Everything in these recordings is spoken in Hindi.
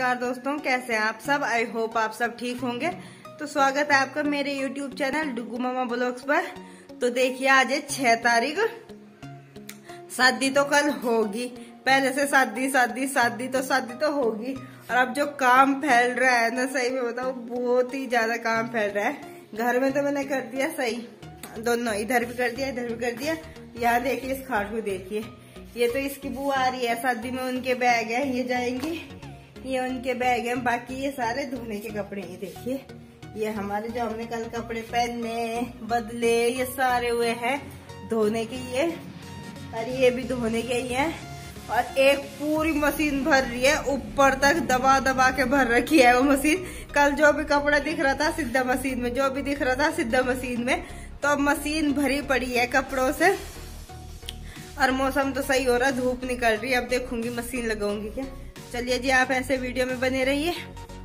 नमस्कार दोस्तों, कैसे हैं आप सब। आई होप आप सब ठीक होंगे। तो स्वागत है आपका मेरे YouTube channel Dugu Mama blogs पर। तो देखिए आज है 6 तारीख। शादी तो कल होगी, पहले से शादी तो होगी। और अब जो काम फैल रहा है ना, सही में बताओ बहुत ही ज्यादा काम फैल रहा है। घर में तो मैंने कर दिया सही, दोनों इधर भी कर दिया इधर भी कर दिया। यहाँ देखिए इस खाट को देखिए, ये तो इसकी बुआ आ रही है शादी में, उनके बैग है, ये जाएंगे, ये उनके बैग है। बाकी ये सारे धोने के कपड़े हैं। देखिए ये हमारे जो हमने कल कपड़े पहने बदले, ये सारे हुए हैं धोने के ये, और ये भी धोने के ही है। और एक पूरी मशीन भर रही है, ऊपर तक दबा दबा के भर रखी है वो मशीन। कल जो भी कपड़ा दिख रहा था सीधा मशीन में, जो भी दिख रहा था सीधा मशीन में। तो अब मशीन भरी पड़ी है कपड़ों से। और मौसम तो सही हो रहा, धूप निकल रही है। अब देखूंगी मशीन लगाऊंगी क्या। चलिए जी आप ऐसे वीडियो में बने रहिए।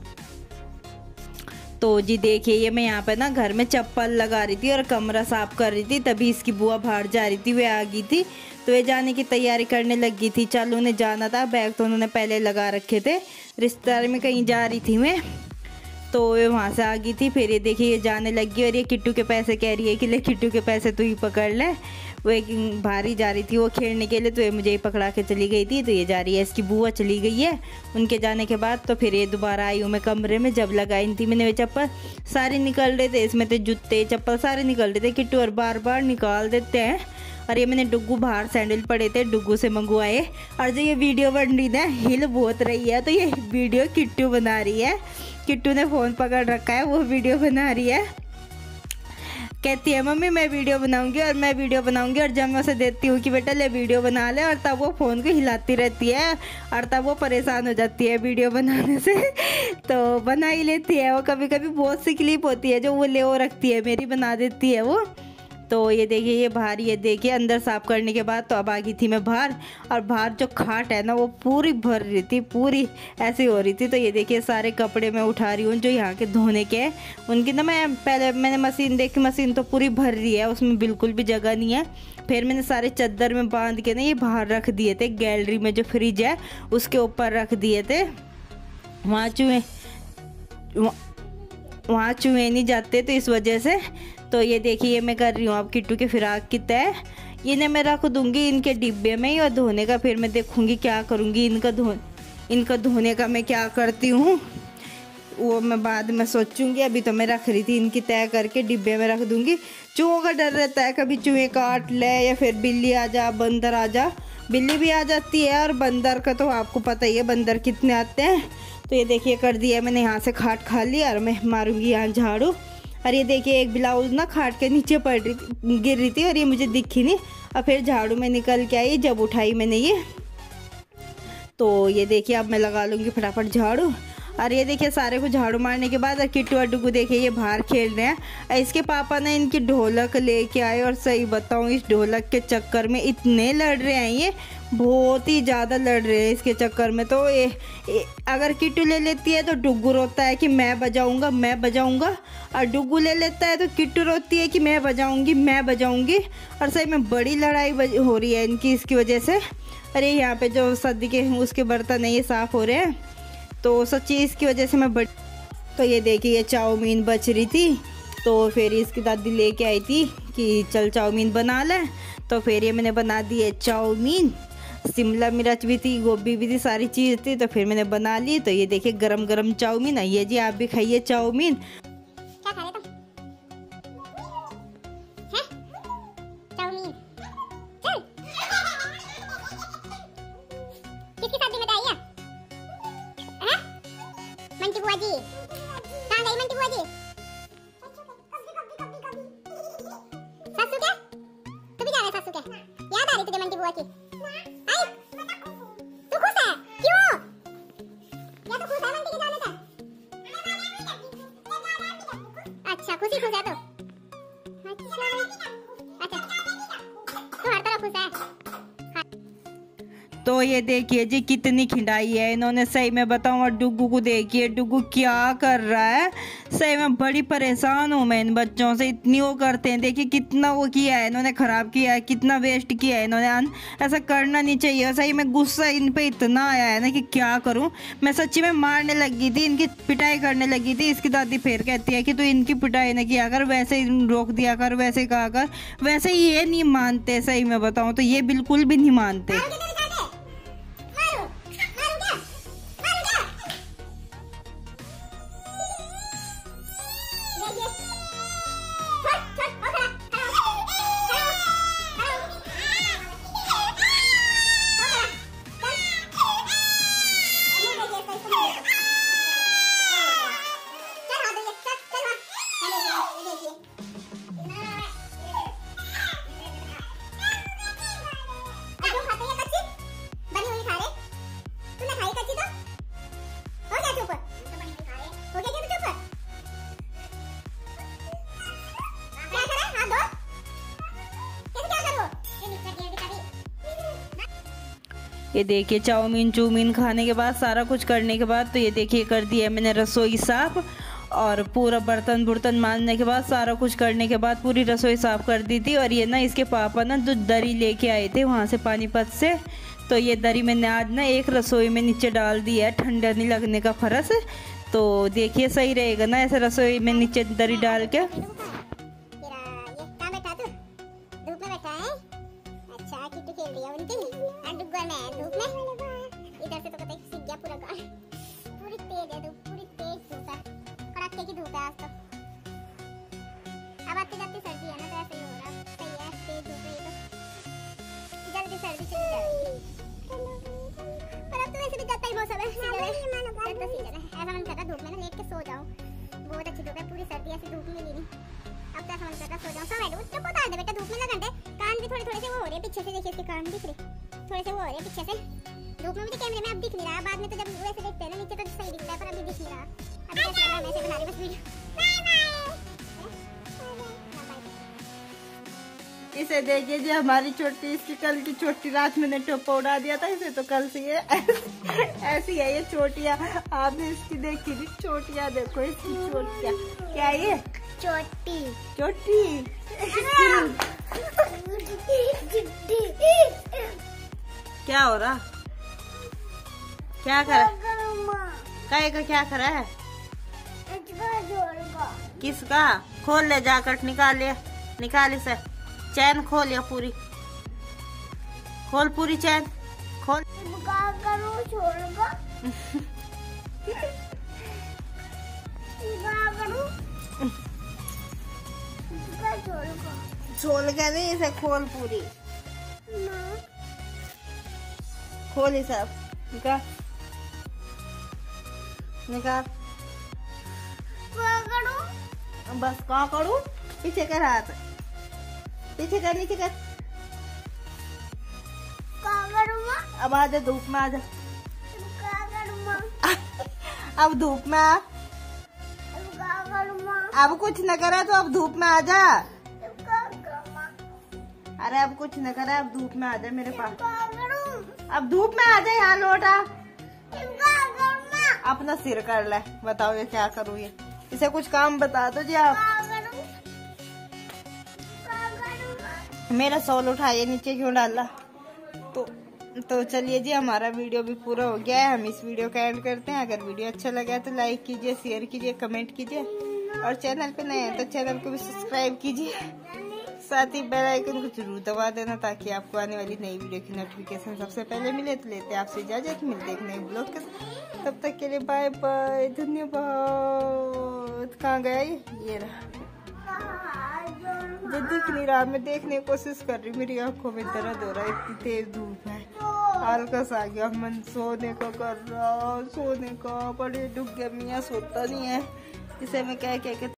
तो जी देखिए ये मैं यहाँ पे ना घर में चप्पल लगा रही थी और कमरा साफ कर रही थी, तभी इसकी बुआ बाहर जा रही थी, वे आ गई थी। तो वे जाने की तैयारी करने लगी थी। चल उन्हें जाना था, बैग तो उन्होंने पहले लगा रखे थे, रिश्तेदारी में कहीं जा रही थी मैं। तो ये वहाँ से आ गई थी। फिर ये देखिए ये जाने लगी और ये किट्टू के पैसे कह रही है कि ले किट्टू के पैसे तू ही पकड़ ले। वो एक बाहर ही जा रही थी वो खेलने के लिए, तो ये मुझे ही पकड़ा के चली गई थी। तो ये जा रही है, इसकी बुआ चली गई है उनके जाने के बाद। तो फिर ये दोबारा आई हूँ मैं कमरे में। जब लगाई थी मैंने वे चप्पल सारे निकल रहे थे, इसमें थे जूते चप्पल सारे निकल रहे थे किट्टू, और बार बार निकाल देते हैं। और ये मैंने डुग्गू बाहर सैंडल पड़े थे डुग्गू से मंगवाए। और जो ये वीडियो बन रही ना हिल बहुत रही है, तो ये वीडियो किट्टू बना रही है। किट्टू ने फ़ोन पकड़ रखा है, वो वीडियो बना रही है। कहती है मम्मी मैं वीडियो बनाऊंगी और मैं वीडियो बनाऊंगी। और जब मैं उसे देती हूँ कि बेटा ले वीडियो बना ले, और तब वो फ़ोन को हिलाती रहती है और तब वो परेशान हो जाती है वीडियो बनाने से। तो बना ही लेती है वो। कभी कभी बहुत सी क्लिप होती है जो वो ले वो रखती है, मेरी बना देती है वो। तो ये देखिए ये बाहर, ये देखिए अंदर साफ करने के बाद तो अब आ गई थी मैं बाहर। और बाहर जो खाट है ना वो पूरी भर रही थी, पूरी ऐसी हो रही थी। तो ये देखिए सारे कपड़े मैं उठा रही हूँ जो यहाँ के धोने के हैं उनकी ना। मैं पहले मैंने मशीन देखी, मशीन तो पूरी भर रही है, उसमें बिल्कुल भी जगह नहीं है। फिर मैंने सारे चादर में बांध के ना ये बाहर रख दिए थे, गैलरी में जो फ्रिज है उसके ऊपर रख दिए थे। वहाँ चूहे नहीं जाते तो इस वजह से। तो ये देखिए ये मैं कर रही हूँ अब किट्टू के फिराक की तय। ये ना मैं रख दूँगी इनके डिब्बे में ही, और धोने का फिर मैं देखूँगी क्या करूँगी। इनका धोने का मैं क्या करती हूँ वो मैं बाद में सोचूंगी। अभी तो मैं रख रही थी इनकी तय करके डिब्बे में रख दूँगी। चूहों का डर रहता है, कभी चूहे काट ले या फिर बिल्ली आ जा, बंदर आ जा। बिल्ली भी आ जाती है और बंदर का तो आपको पता ही है बंदर कितने आते हैं। तो ये देखिए कर दिया मैंने, यहाँ से खाट खा लिया और मैं मारूंगी यहाँ झाड़ू। और ये देखिए एक ब्लाउज ना खाट के नीचे पड़ रही थी, गिर रही थी, और ये मुझे दिखी नहीं। और फिर झाड़ू में निकल के आई जब उठाई मैंने ये। तो ये देखिए अब मैं लगा लूँगी फटाफट झाड़ू। और ये देखिए सारे को झाड़ू मारने के बाद किट्टू और डुगू देखिए ये बाहर खेल रहे हैं। इसके पापा ने इनकी ढोलक लेके आए, और सही बताऊँ इस ढोलक के चक्कर में इतने लड़ रहे हैं, ये बहुत ही ज़्यादा लड़ रहे हैं इसके चक्कर में। तो अगर किट्टू ले लेती है तो डुगू रोता है कि मैं बजाऊंगा मैं बजाऊंगा, और डुगू ले लेता है तो किट्टू रोती है कि मैं बजाऊंगी मैं बजाऊंगी। और सही में बड़ी लड़ाई हो रही है इनकी इसकी वजह से। अरे यहाँ पे जो सर्दी के उसके बर्तन है ये साफ़ हो रहे हैं, तो सच्ची इसकी वजह से मैं तो ये देखिए ये चाउमीन बच रही थी, तो फिर इसकी दादी लेके आई थी कि चल चाउमीन बना ले। तो फिर ये मैंने बना दी है चाउमीन, शिमला मिर्च भी थी, गोभी भी थी, सारी चीज़ थी, तो फिर मैंने बना ली। तो ये देखिए गरम गरम चाउमीन है। ये जी आप भी खाइए चाउमीन। क्या खा रहे तुम? चाउमीन। चल। किसकी शादी में आई है? हैं? मंटू बुआ जी। कहाँ गई मंटू बुआ जी? सासू क्या? तू भी जा रहा है सासू क्या? याद आ रही तुझे मंटू बुआ की? आई? तू खुश है? क्यों? या तो खुश है मंटू के जाने से? अच्छा खुशी खुश है तो? अच्छा तो हर तरह खुश है। तो ये देखिए जी कितनी खिंडाई है इन्होंने, सही में बताऊं। और डुग्गू को देखिए, डुग्गू क्या कर रहा है। सही में बड़ी परेशान हूँ मैं इन बच्चों से, इतनी वो करते हैं। देखिए कितना वो किया है इन्होंने, खराब किया है, कितना वेस्ट किया है इन्होंने। ऐसा करना नहीं चाहिए। सही में गुस्सा इन पे इतना आया है ना कि क्या करूँ। मैं सच्ची में मारने लगी थी, इनकी पिटाई करने लगी थी। इसकी दादी फिर कहती है कि तू इनकी पिटाई नहीं किया कर, वैसे ही रोक दिया कर, वैसे कहा कर। वैसे ये नहीं मानते, सही में बताऊँ तो ये बिल्कुल भी नहीं मानते। ये देखिए चाउमीन चूमीन खाने के बाद, सारा कुछ करने के बाद, तो ये देखिए कर दिया मैंने रसोई साफ। और पूरा बर्तन बुर्तन मांजने के बाद, सारा कुछ करने के बाद पूरी रसोई साफ कर दी थी। और ये ना इसके पापा ना जो दरी लेके आए थे वहाँ से पानीपत से, तो ये दरी मैंने आज ना एक रसोई में नीचे डाल दी है, ठंडा नहीं लगने का फर्ज। तो देखिए सही रहेगा ना ऐसे रसोई में नीचे दरी डाल के। इधर से तो पता है सीख गया पूरा गाल, पूरी तेज है, पूरी तेज धूप है, कड़ाके की धूप है आज तो। अब आते जाते सर्दी है ना, तो ऐसे ही हो रहा है। सही है, तेज धूप है ये तो, जल्दी सर्दी चली जाएगी। पर अब तो वैसे भी जाता ही मौसम है, सीजन है, तो सीजन है। ऐसा मन कर रहा धूप में ना लेट के सो जाऊं, बहुत अच्छी धूप है, पूरी सर्दी ऐसी धूप मिली नहीं। अब तो ऐसा मन कर रहा सो जाऊं, सो बैठूं। चुप होता है बेटा, धूप में ना घंटे, कान भी थोड़े थोड़े से वो हो रहे हैं पीछे से, देखिए इसके कान दिख रहे थोड़े से वो हो रहे हैं पीछे से। धूप में मुझे कैमरे में अब दिख नहीं रहा, बाद में तो जब वैसे देखते हैं ना नीचे तो सही दिखता है, पर अभी दिख नहीं रहा। अभी कैसा लग रहा है, मैं ऐसे बना रही बस वीडियो। इसे देखिए जी हमारी चोटी, इसकी कल की चोटी रात मैंने टोपा उड़ा दिया था इसे, तो कल से ये ऐसी है ये चोटियाँ। आपने इसकी देखी थी चोटियाँ, देखो इसकी चोटियाँ क्या है ये, चोटी चोटी। क्या हो रहा, क्या कर काय का क्या करा है, किसका? खोल ले जाकर, निकाल ले, निकाल इसे, चैन खोल या पूरी, खोल पूरी चैन खोल। छोड़ के नहीं, इसे खोल पूरी, खोल इसे, निकाल निकाल। बस कहाँ करूँ, पीछे कर हाथ, पीछे कर, नीचे कर। अब आ जा धूप में, आ जा। अब धूप में आ, अब कुछ न करा तो अब धूप में आ जा। अरे अब कुछ न करा, अब धूप में आ जा मेरे पास, अब धूप में आ जा, यहाँ लौटा। अपना सिर कर ले, बताओ ये क्या करूँ, ये इसे कुछ काम बता दो जी आप। मेरा सॉल उठाइए, नीचे क्यों डाला। तो चलिए जी, हमारा वीडियो भी पूरा हो गया है, हम इस वीडियो का एंड करते हैं। अगर वीडियो अच्छा लगा तो लाइक कीजिए, शेयर कीजिए, कमेंट कीजिए, और चैनल पे नए हैं तो चैनल को भी सब्सक्राइब कीजिए, साथ ही बेल आइकन को जरूर दबा देना ताकि आपको आने वाली नई वीडियो की नोटिफिकेशन सबसे पहले मिले। तो लेते हैं आपसे इजाजत, मिलते एक नए ब्लॉग के साथ, तब तक के लिए बाय बाय, धन्यवाद। कहाँ गया ये रहा, ये दिख नहीं रहा, मैं देखने की कोशिश कर रही, मेरी आंखों में दर्द हो रहा है, इतनी तेज धूप है, हल्का आ गया मन सोने का कर रहा, सोने का, बड़े डूब गया, मियाँ सोता नहीं है, इसे मैं क्या क्या